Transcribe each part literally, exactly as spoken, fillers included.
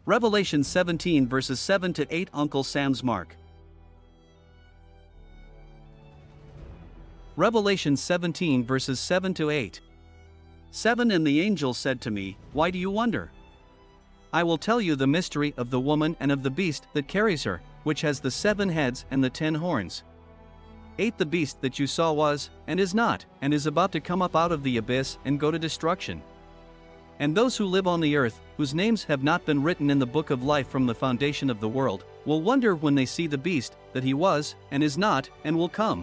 Revelation seventeen verses seven to eight. Uncle Sam's Mark. Revelation seventeen verses seven to eight. seven And the angel said to me, Why do you wonder? I will tell you the mystery of the woman and of the beast that carries her, which has the seven heads and the ten horns. eight The beast that you saw was, and is not, and is about to come up out of the abyss and go to destruction. And those who live on the earth, whose names have not been written in the book of life from the foundation of the world, will wonder when they see the beast, that he was, and is not, and will come.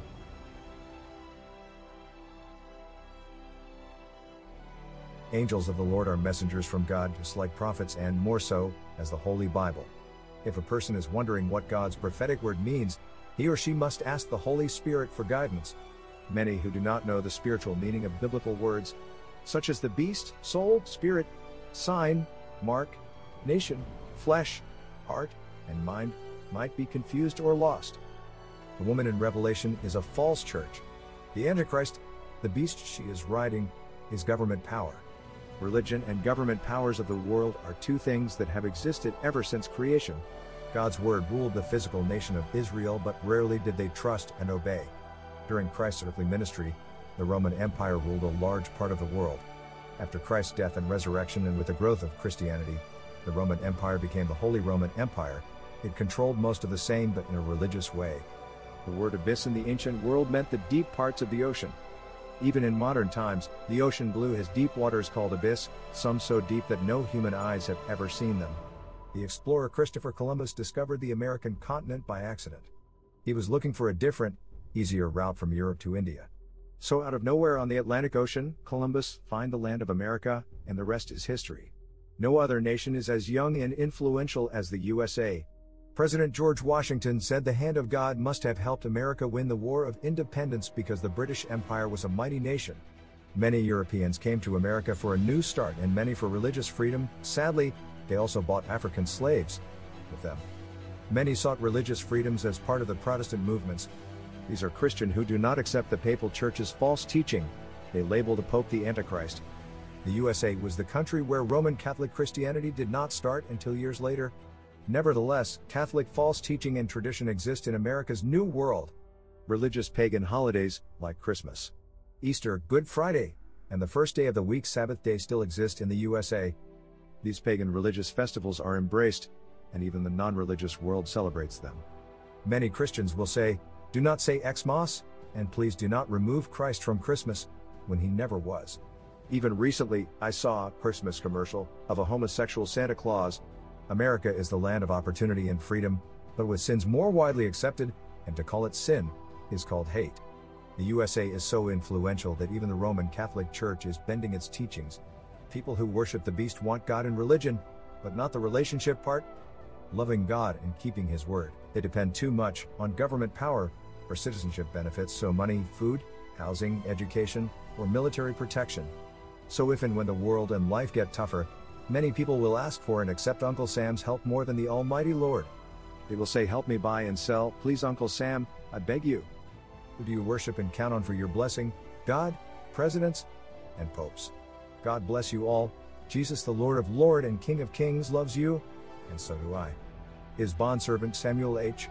Angels of the Lord are messengers from God, just like prophets, and more so, as the Holy Bible. If a person is wondering what God's prophetic word means, he or she must ask the Holy Spirit for guidance. Many who do not know the spiritual meaning of biblical words, such as the beast, soul, spirit, sign, mark, nation, flesh, heart, and mind, might be confused or lost. The woman in Revelation is a false church. The Antichrist, the beast she is riding, is government power. Religion and government powers of the world are two things that have existed ever since creation. God's word ruled the physical nation of Israel, but rarely did they trust and obey. During Christ's earthly ministry, the Roman Empire ruled a large part of the world. After Christ's death and resurrection, and with the growth of Christianity, the Roman Empire became the Holy Roman Empire. It controlled most of the same, but in a religious way. The word abyss in the ancient world meant the deep parts of the ocean. Even in modern times, the ocean blue has deep waters called abyss, some so deep that no human eyes have ever seen them. The explorer Christopher Columbus discovered the American continent by accident. He was looking for a different, easier route from Europe to India. So out of nowhere on the Atlantic Ocean, Columbus found the land of America, and the rest is history. No other nation is as young and influential as the U S A. President George Washington said the hand of God must have helped America win the War of Independence because the British Empire was a mighty nation. Many Europeans came to America for a new start, and many for religious freedom. Sadly, they also bought African slaves with them. Many sought religious freedoms as part of the Protestant movements. These are Christians who do not accept the papal church's false teaching. They label the Pope the Antichrist. The U S A was the country where Roman Catholic Christianity did not start until years later. Nevertheless, Catholic false teaching and tradition exist in America's New World. Religious pagan holidays, like Christmas, Easter, Good Friday, and the first day of the week, Sabbath day, still exist in the U S A. These pagan religious festivals are embraced, and even the non-religious world celebrates them. Many Christians will say, "Do not say Xmas, and please do not remove Christ from Christmas," when he never was. Even recently, I saw a Christmas commercial of a homosexual Santa Claus. America is the land of opportunity and freedom, but with sins more widely accepted, and to call it sin is called hate. The U S A is so influential that even the Roman Catholic Church is bending its teachings. People who worship the beast want God and religion, but not the relationship part, loving God and keeping his word. They depend too much on government power for citizenship benefits, so money, food, housing, education, or military protection. So if and when the world and life get tougher, many people will ask for and accept Uncle Sam's help more than the Almighty Lord. They will say, "Help me buy and sell, please Uncle Sam, I beg you." Who do you worship and count on for your blessing? God, presidents, and popes? God bless you all. Jesus, the Lord of Lords and King of Kings, loves you, and so do I. His bondservant Samuel H.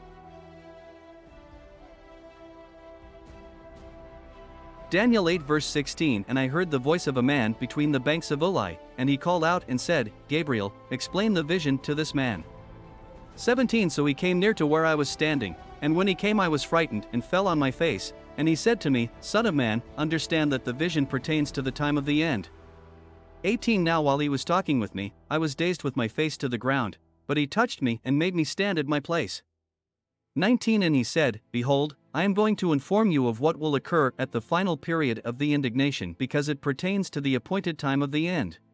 Daniel eight verse sixteen And I heard the voice of a man between the banks of Ulai, and he called out and said, Gabriel, explain the vision to this man. seventeen So he came near to where I was standing, and when he came I was frightened and fell on my face, and he said to me, Son of man, understand that the vision pertains to the time of the end. eighteen Now while he was talking with me, I was dazed with my face to the ground, but he touched me and made me stand at my place. nineteen And he said, Behold, I am going to inform you of what will occur at the final period of the indignation, because it pertains to the appointed time of the end.